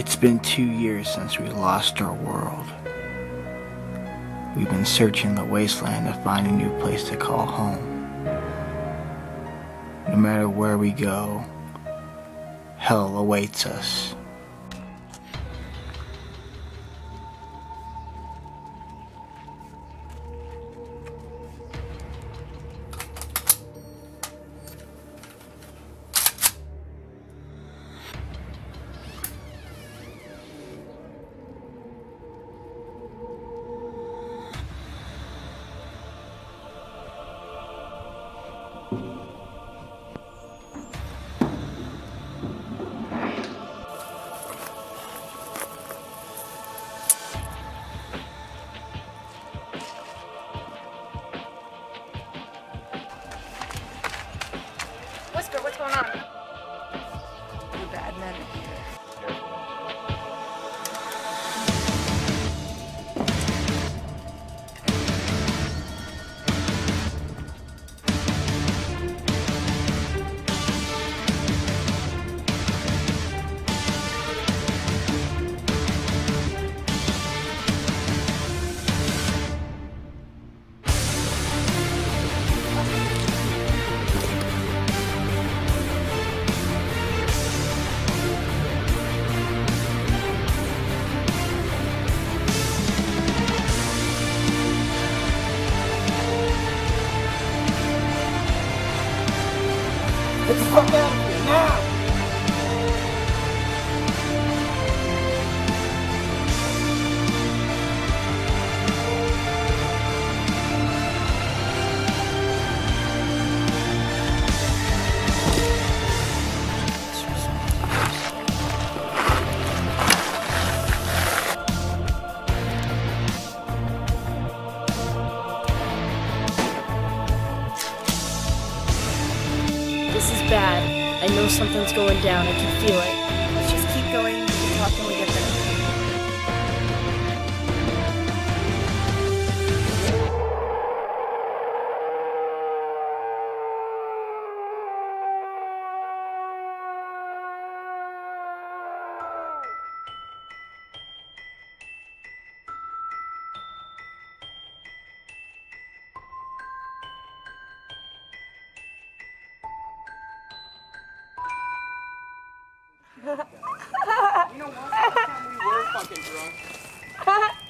It's been 2 years since we lost our world. We've been searching the wasteland to find a new place to call home. No matter where we go, hell awaits us. What's going on? You're bad men in here. Get the fuck out of here, now! This is bad. I know something's going down. I can feel it. Let's just keep going. We can talk when we get there. You know what? Last time we were fucking drunk.